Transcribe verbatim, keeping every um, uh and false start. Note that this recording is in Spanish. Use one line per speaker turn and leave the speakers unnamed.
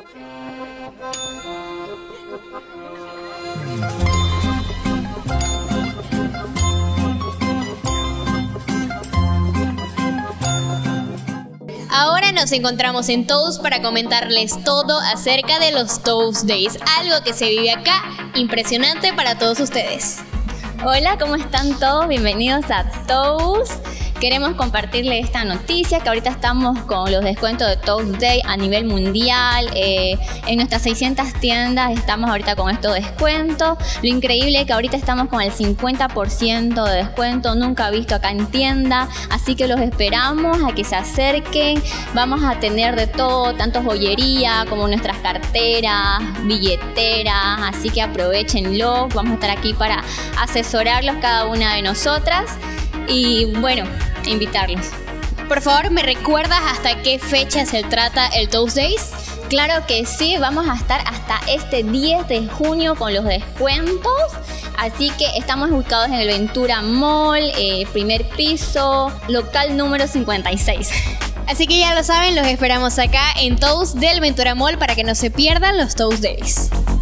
Ahora nos encontramos en Toast para comentarles todo acerca de los Toast Days, algo que se vive acá, impresionante para todos ustedes.
Hola, ¿cómo están todos? Bienvenidos a Toast. Queremos compartirles esta noticia que ahorita estamos con los descuentos de Toast Day a nivel mundial. Eh, en nuestras seiscientas tiendas estamos ahorita con estos descuentos. Lo increíble es que ahorita estamos con el cincuenta por ciento de descuento, nunca visto acá en tienda. Así que los esperamos a que se acerquen. Vamos a tener de todo, tanto joyería como nuestras carteras, billeteras. Así que aprovechenlo. Vamos a estar aquí para asesorarlos cada una de nosotras. Y bueno, invitarlos.
Por favor, ¿me recuerdas hasta qué fecha se trata el Toast Days?
Claro que sí, vamos a estar hasta este diez de junio con los descuentos. Así que estamos ubicados en el Ventura Mall, eh, primer piso, local número cincuenta y seis.
Así que ya lo saben, los esperamos acá en Toast del Ventura Mall para que no se pierdan los Toast Days.